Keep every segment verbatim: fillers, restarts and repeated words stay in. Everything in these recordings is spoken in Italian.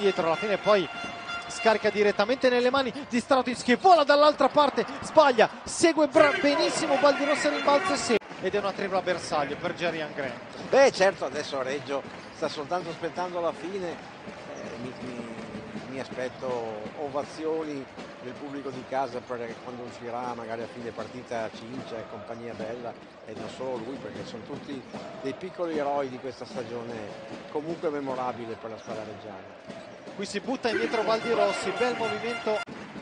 indietro, alla fine poi scarica direttamente nelle mani di Strautins che vola dall'altra parte, sbaglia, segue benissimo Baldirossi a rimbalzo e segue. Ed è una tripla bersaglio per Jerian Grant. Beh, certo, adesso Reggio sta soltanto aspettando la fine, eh, mi, mi, mi aspetto ovazioni del pubblico di casa perché quando uscirà magari a fine partita Cincia e compagnia bella, e non solo lui, perché sono tutti dei piccoli eroi di questa stagione comunque memorabile per la squadra reggiana. Qui si butta indietro Baldirossi, bel movimento.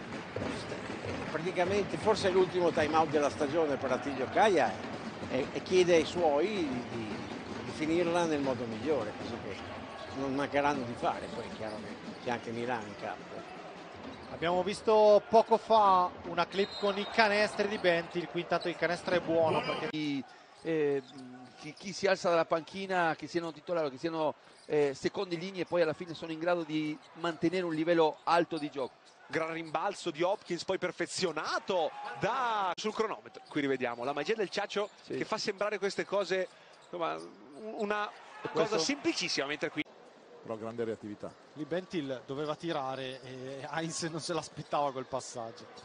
Praticamente forse è l'ultimo time out della stagione per Attilio Caia e, e chiede ai suoi di, di, di finirla nel modo migliore, così che non mancheranno di fare. Poi è chiaro che c'è anche Milano in campo. Abbiamo visto poco fa una clip con i canestri di Benti, il quintato di canestro è buono perché chi, eh, chi, chi si alza dalla panchina, che siano titolari o che siano eh, secondi linee, poi alla fine sono in grado di mantenere un livello alto di gioco. Gran rimbalzo di Hopkins, poi perfezionato da... sul cronometro. Qui rivediamo la magia del Ciaccio, sì, che fa sembrare queste cose, insomma, una cosa semplicissima, mentre qui... Però grande reattività. Lì Bentil doveva tirare e Heinz non se l'aspettava quel passaggio.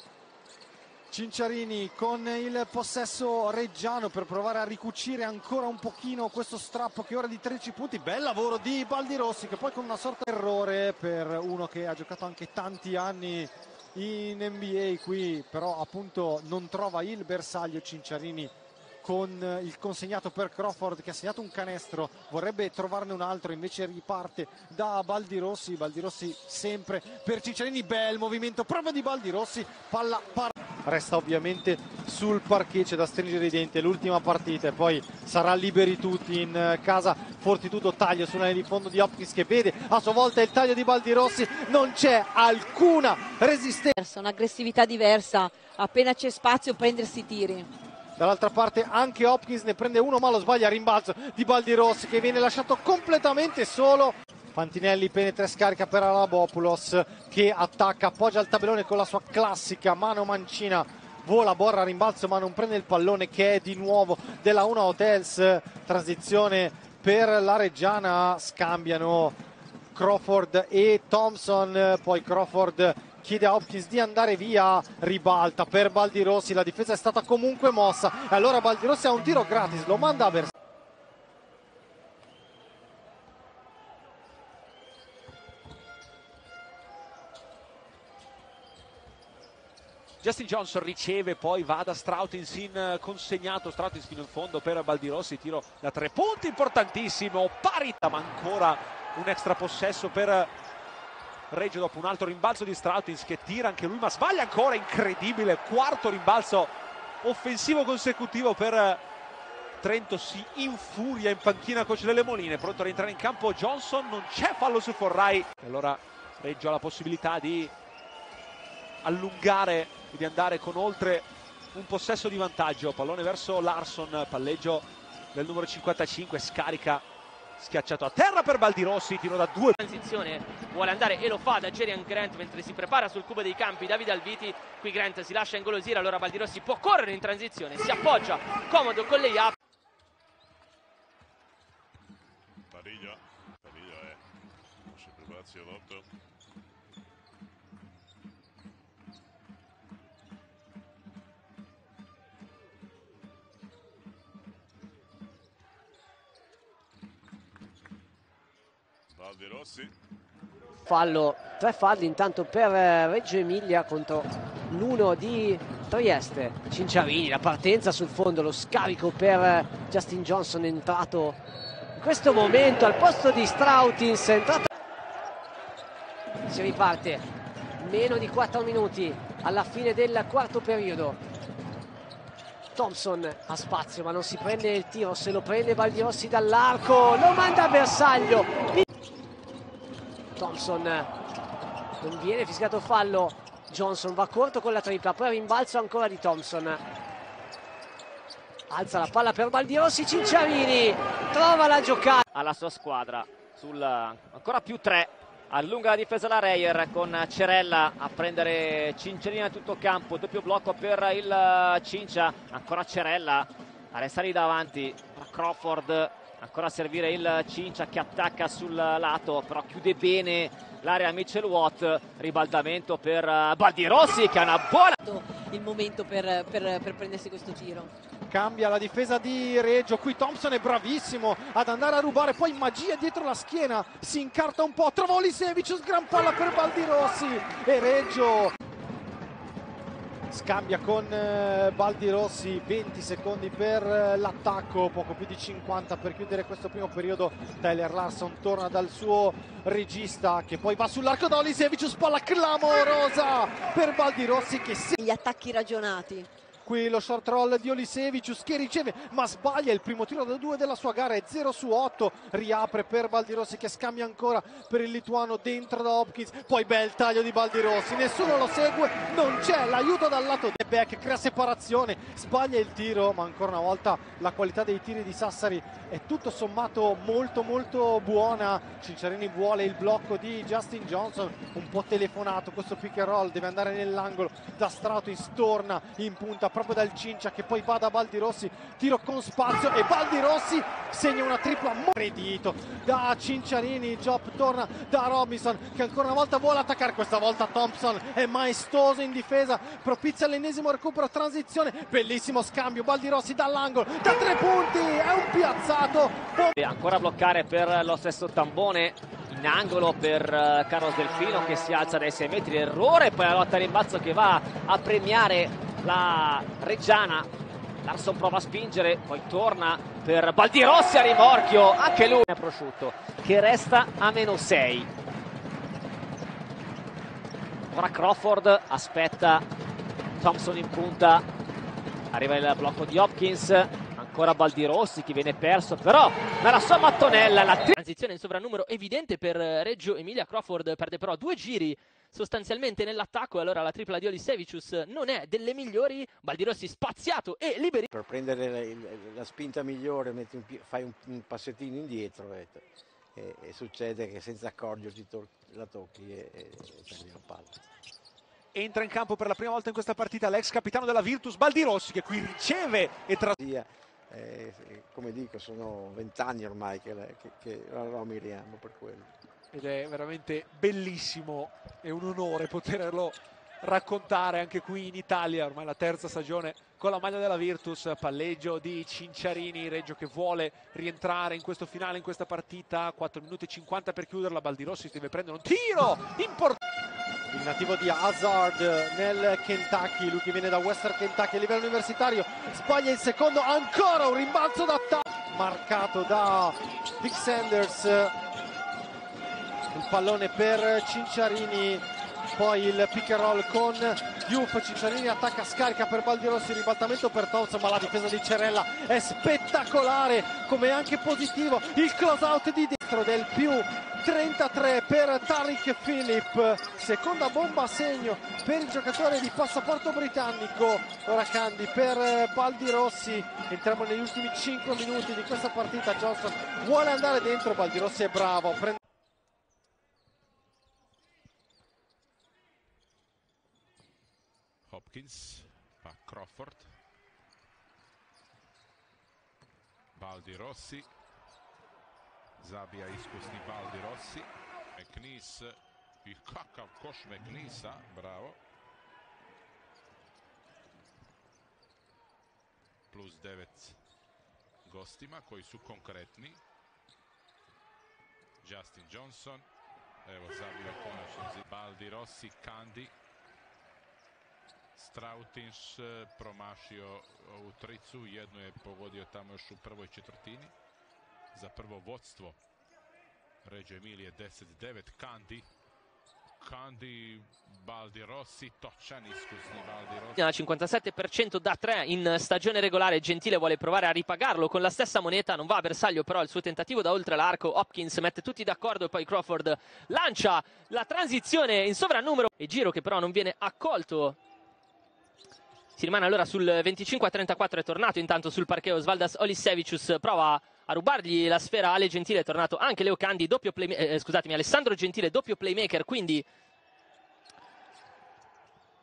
Cinciarini con il possesso reggiano per provare a ricucire ancora un pochino questo strappo che ora è di tredici punti. Bel lavoro di Baldirossi che poi con una sorta di errore per uno che ha giocato anche tanti anni in N B A, qui però appunto non trova il bersaglio. Cinciarini con il consegnato per Crawford che ha segnato un canestro, vorrebbe trovarne un altro, invece riparte da Baldirossi. Baldirossi sempre per Cinciarini, bel movimento proprio di Baldirossi, palla par- resta ovviamente sul parquet, c'è da stringere i denti, è l'ultima partita e poi sarà liberi tutti in casa. Fortitudo taglio sulla linea di fondo di Hopkins che vede a sua volta il taglio di Baldirossi, non c'è alcuna resistenza, un'aggressività diversa, appena c'è spazio prendersi i tiri. Dall'altra parte anche Hopkins ne prende uno ma lo sbaglia, rimbalzo di Baldirossi che viene lasciato completamente solo. Fantinelli penetra e scarica per Alabopoulos che attacca, appoggia il tabellone con la sua classica mano mancina, vola, borra, rimbalzo ma non prende il pallone, che è di nuovo della Una Hotels. Transizione per la Reggiana, scambiano Crawford e Thompson, poi Crawford chiede a Hopkins di andare via, ribalta per Baldirossi, la difesa è stata comunque mossa e allora Baldirossi ha un tiro gratis, lo manda a bersaglio. Justin Johnson riceve, poi va da Strautins in consegnato, Strautins fino in fondo per Baldirossi, tiro da tre punti importantissimo, parità, ma ancora un extra possesso per Reggio dopo un altro rimbalzo di Strautins che tira anche lui ma sbaglia ancora, incredibile, quarto rimbalzo offensivo consecutivo per Trento. Si infuria in panchina coach delle Moline, pronto a rientrare in campo Johnson, non c'è fallo su Forrai e allora Reggio ha la possibilità di allungare e di andare con oltre un possesso di vantaggio. Pallone verso Larsson, palleggio del numero cinquantacinque, scarica schiacciato a terra per Baldirossi, tiro da due. Transizione, vuole andare e lo fa da Jerian Grant mentre si prepara sul cubo dei campi Davide Alviti. Qui Grant si lascia ingolosire, allora Baldirossi può correre in transizione, si appoggia comodo con le up. Pariglia, Pariglia è se preparazione l'otto. Baldirossi. Fallo, tre falli intanto per Reggio Emilia contro l'uno di Trieste. Cinciarini, la partenza sul fondo, lo scarico per Justin Johnson, entrato in questo momento al posto di Strautins, entrato. Si riparte, meno di quattro minuti alla fine del quarto periodo. Thompson ha spazio ma non si prende il tiro, se lo prende Baldirossi dall'arco, lo manda a bersaglio. Thompson, non viene fischiato fallo, Johnson va corto con la tripla, poi rimbalzo ancora di Thompson, alza la palla per Baldirossi, Cinciarini trova la giocata alla sua squadra sul ancora più tre, allunga la difesa la Reyer con Cerella a prendere Cinciarini a tutto campo, doppio blocco per il Cincia, ancora Cerella a restare lì davanti, Crawford Ancora a servire il Cincia che attacca sul lato, però chiude bene l'area Mitchell Watt. Ribaldamento per Baldirossi che ha una buona... il momento per, per, per prendersi questo tiro. Cambia la difesa di Reggio, qui Thompson è bravissimo ad andare a rubare, poi magia dietro la schiena, si incarta un po', trova Olisevicius, gran palla per Baldirossi e Reggio scambia con eh, Baldirossi. Venti secondi per eh, l'attacco, poco più di cinquanta per chiudere questo primo periodo. Tyler Larson torna dal suo regista che poi va sull'arco da Olisevicius, palla clamorosa per Baldirossi che si... Gli attacchi ragionati. Qui lo short roll di Olisevicius che riceve ma sbaglia il primo tiro da due della sua gara, è zero su otto, riapre per Baldirossi che scambia ancora per il lituano dentro da Hopkins, poi bel taglio di Baldirossi, nessuno lo segue, non c'è l'aiuto dal lato del back, crea separazione, sbaglia il tiro, ma ancora una volta la qualità dei tiri di Sassari è tutto sommato molto molto buona. Cinciarini vuole il blocco di Justin Johnson, un po' telefonato questo pick and roll, deve andare nell'angolo da Strautis, torna in punta proprio dal Cincia che poi va da Baldirossi, tiro con spazio e Baldirossi segna una tripla moredito da Cinciarini. Il job torna da Robinson che ancora una volta vuole attaccare, questa volta Thompson è maestoso in difesa, propizia l'ennesimo recupero, transizione, bellissimo scambio, Baldirossi dall'angolo da tre punti, è un piazzato. E ancora a bloccare per lo stesso Tambone in angolo per Carlos Delfino che si alza dai sei metri, errore, poi la lotta a rimbalzo che va a premiare la Reggiana. Larson prova a spingere, poi torna per Baldirossi a rimorchio, anche lui è prosciutto che resta a meno sei. Ora Crawford aspetta Thompson in punta, arriva il blocco di Hopkins, ancora Baldirossi che viene perso, però nella sua mattonella la transizione in sovrannumero evidente per Reggio Emilia. Crawford perde però due giri sostanzialmente nell'attacco e allora la tripla di Olisevicius non è delle migliori. Baldirossi spaziato e liberi. Per prendere la, la, la spinta migliore metti un, fai un, un passettino indietro e, e, e succede che senza accorgerti to la tocchi e, e, e prendi la palla. Entra in campo per la prima volta in questa partita l'ex capitano della Virtus Baldirossi che qui riceve e trasmette. Eh, come dico, sono vent'anni ormai che, la, che, che la ammiriamo per quello. Ed è veramente bellissimo, è un onore poterlo raccontare anche qui in Italia, ormai la terza stagione con la maglia della Virtus. Palleggio di Cinciarini, Reggio che vuole rientrare in questo finale, in questa partita, quattro minuti e cinquanta per chiuderla. Baldirossi deve prendere un tiro importante. Il nativo di Hazard nel Kentucky, lui che viene da Western Kentucky a livello universitario, sbaglia il secondo, ancora un rimbalzo d'attacco marcato da Dick Sanders, il pallone per Cinciarini, poi il pick and roll con Diouf, Cinciarini attacca, scarica per Baldirossi, ribaltamento per Thompson, ma la difesa di Cerella è spettacolare, come anche positivo il close out di dentro del più trentatré per Tariq Phillip, seconda bomba a segno per il giocatore di passaporto britannico. Ora Candy per Baldirossi, entriamo negli ultimi cinque minuti di questa partita. Johnson vuole andare dentro, Baldirossi è bravo, prende... Hopkins a Crawford, Baldirossi, zabija iskusni Baldirossi, McNeese i kakav koš McNeesa, bravo. Plus devet gostima koji su konkretni. Justin Johnson, evo zabija konačno Baldirossi, Kandi. Strautins promašio ovu tricu, jednu je pogodio tamo još u prvoj četvrtini. Za prvo vodstvo Reggio Emilia deset devet. Kandi Kandi Baldirossi, točan iskusni Baldirossi. Al cinquantasette per cento da tre in stagione regolare. Gentile vuole provare a ripagarlo con la stessa moneta, non va a bersaglio però il suo tentativo da oltre l'arco. Hopkins mette tutti d'accordo e poi Crawford lancia la transizione in sovrannumero e giro che però non viene accolto. Si rimane allora sul venticinque a trentaquattro, è tornato intanto sul parquet Osvaldas Olisevicius, prova a rubargli la sfera Ale Gentile, è tornato anche Leo Kandi, doppio playmaker, eh, scusatemi, Alessandro Gentile, doppio playmaker, quindi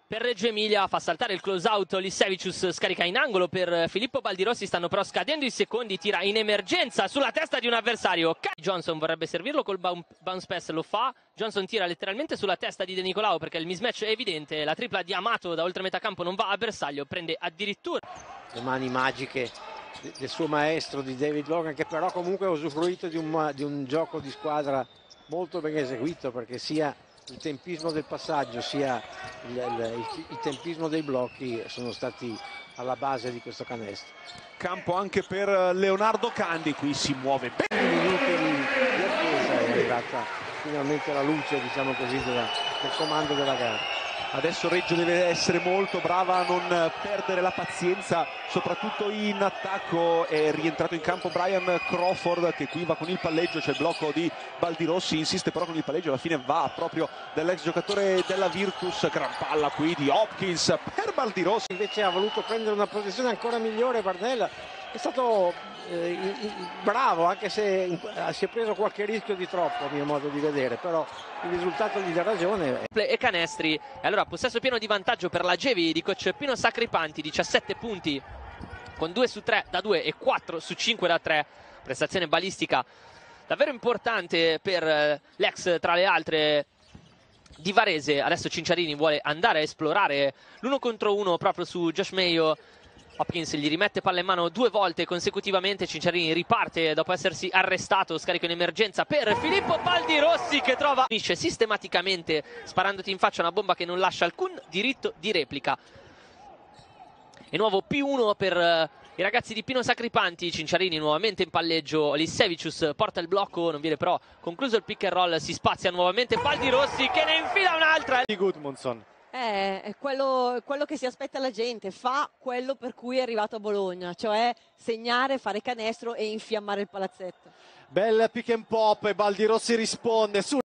per Reggio Emilia, fa saltare il close out Lisevicius, scarica in angolo per Filippo Baldirossi, stanno però scadendo i secondi, tira in emergenza sulla testa di un avversario. Johnson vorrebbe servirlo col bounce pass, lo fa, Johnson tira letteralmente sulla testa di De Nicolao perché il mismatch è evidente, la tripla di Amato da oltre metà campo non va a bersaglio, prende addirittura le mani magiche del suo maestro, di David Logan, che però comunque ha usufruito di un, di un gioco di squadra molto ben eseguito, perché sia il tempismo del passaggio sia il, il, il tempismo dei blocchi sono stati alla base di questo canestro. Campo anche per Leonardo Candi, qui si muove bene. Un minuto di, di attesa è arrivata finalmente la luce, diciamo così, della, del comando della gara. Adesso Reggio deve essere molto brava a non perdere la pazienza, soprattutto in attacco. È rientrato in campo Brian Crawford, che qui va con il palleggio, c'è il blocco di Baldirossi, insiste però con il palleggio, alla fine va proprio dell'ex giocatore della Virtus. Gran palla qui di Hopkins per Baldirossi. Invece ha voluto prendere una posizione ancora migliore Barnella, è stato eh, bravo, anche se si è preso qualche rischio di troppo a mio modo di vedere, però il risultato gli dà ragione. E canestri, e allora possesso pieno di vantaggio per la Gevi di coach Pino Sacripanti, diciassette punti con due su tre da due e quattro su cinque da tre, prestazione balistica davvero importante per l'ex tra le altre di Varese. Adesso Cinciarini vuole andare a esplorare l'uno contro uno proprio su Josh Mayo. Hopkins gli rimette palla in mano due volte consecutivamente, Cinciarini riparte dopo essersi arrestato, scarico in emergenza per Filippo Baldirossi che trova, finisce sistematicamente sparandoti in faccia una bomba che non lascia alcun diritto di replica. E nuovo più uno per uh, i ragazzi di Pino Sacripanti. Cinciarini nuovamente in palleggio, Lisevicius porta il blocco, non viene però concluso il pick and roll, si spazia nuovamente Baldirossi che ne infila un'altra. Di Gudmundsson. Eh, è quello, quello che si aspetta la gente, fa quello per cui è arrivato a Bologna, cioè segnare, fare canestro e infiammare il palazzetto. Bel pick and pop e Baldirossi risponde su